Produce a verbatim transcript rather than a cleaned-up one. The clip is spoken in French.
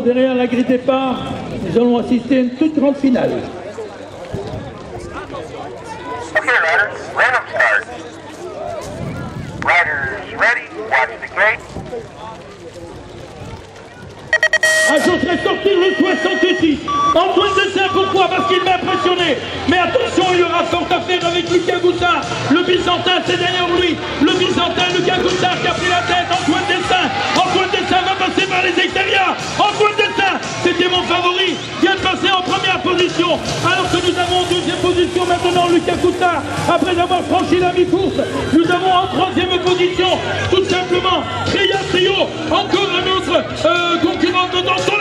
derrière la grille départ, nous allons assister à une toute grande finale. Okay, riders, random start. Riders ready, watch the gate. J'oserais sortir le soixante-six. Antoine Dessin, pourquoi? Parce qu'il m'a impressionné. Mais attention, il y aura fort à faire avec Lucas Goussard. Le Byzantin, c'est derrière lui. Le Byzantin, Lucas Goussard qui a pris la tête. Antoine Dessin. Antoine Dessin va passer par les extérieurs. Antoine Dessin, c'était mon favori. Vient de passer en première position. Alors que nous avons en deuxième position maintenant Lucas Goussard. Après avoir franchi la mi-course, nous avons en troisième position, tout simplement, Réa Trio. Encore un autre euh, concurrent de Danton.